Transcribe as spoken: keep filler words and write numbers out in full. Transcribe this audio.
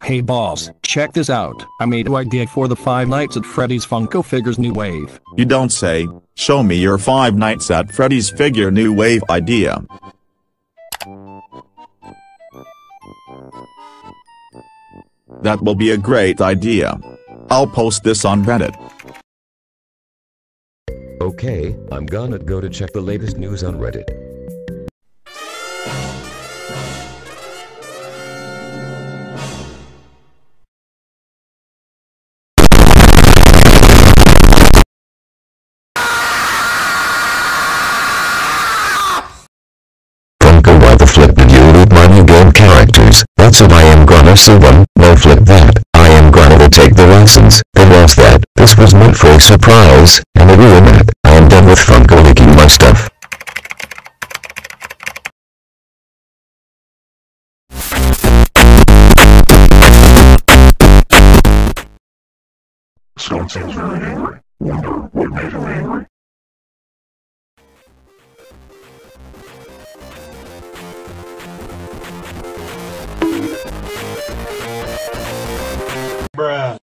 Hey boss, check this out. I made an idea for the Five Nights at Freddy's Funko Figures new wave. You don't say. Show me your Five Nights at Freddy's figure new wave idea. That will be a great idea. I'll post this on Reddit. Okay, I'm gonna go to check the latest news on Reddit. Funko, why the flip did you loot my new game characters? That's what I am gonna sue them. No, flip that. I am gonna take the license. They lost that. This was meant for a surprise, and they ruined that. I am done with Funko leaking my stuff. Scott sounds really angry. Wonder what made him angry? Bruh.